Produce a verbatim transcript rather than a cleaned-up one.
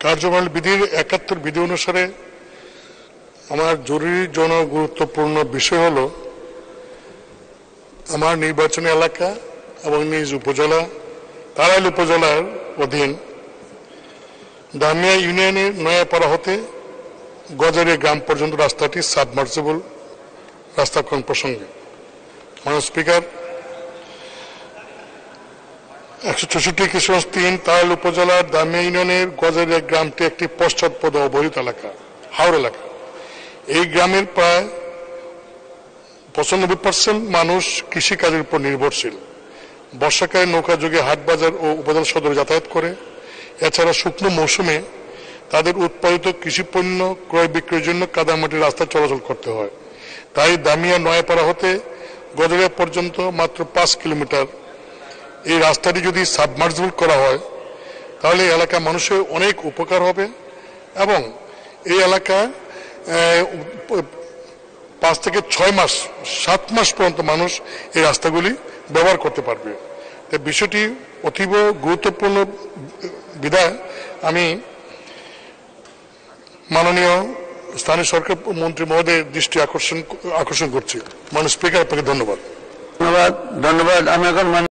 কার্যপ্রণালী বিধির একাত্তর বিধি অনুসারে আমার জরুরি জনগুরুত্বপূর্ণ বিষয় হলো আমার নির্বাচনী এলাকা এবং নিজ উপজেলা তারাইল উপজেলার অধীন দামিয়া ইউনিয়নের নয়াপাড়া হতে গজারিয়া গ্রাম পর্যন্ত রাস্তাটি সাবমার্সিবল রাস্তাকরণ প্রসঙ্গে মাননীয় স্পিকার একশো চৌষট্টি কিশোরগঞ্জ তিন তারাইল উপজেলার দামিয়া ইউনিয়নের গজারিয়া গ্রামটি একটি পশ্চাৎপদ অবহেলিত এলাকা হাওর এলাকা। এই গ্রামের প্রায় পঁচানব্বই পার্সেন্ট মানুষ কৃষিকাজের উপর নির্ভরশীল। বর্ষাকালে নৌকা যোগে হাট বাজার ও উপজেলা সদরে যাতায়াত করে। এছাড়া শুকনো মৌসুমে তাদের উৎপাদিত কৃষিপণ্য ক্রয় বিক্রয়ের জন্য কাদামাটির রাস্তা চলাচল করতে হয়। তাই দামিয়া নয়াপাড়া হতে গজারিয়া পর্যন্ত মাত্র পাঁচ কিলোমিটার এই রাস্তাটি যদি সাবমার্সিবল করা হয় তাহলে এলাকা মানুষের অনেক উপকার হবে এবং এই এলাকা পাঁচ থেকে ছয় মাস সাত মাস পর্যন্ত মানুষ এই রাস্তাগুলি ব্যবহার করতে পারবে। তাই বিষয়টি অতীব গুরুত্বপূর্ণ বিধায় আমি মাননীয় স্থানীয় সরকার মন্ত্রী মহোদয়ের দৃষ্টি আকর্ষণ আকর্ষণ করছি। মাননীয় স্পিকার, আপনাকে ধন্যবাদ। ধন্যবাদ ধন্যবাদ আমি এখন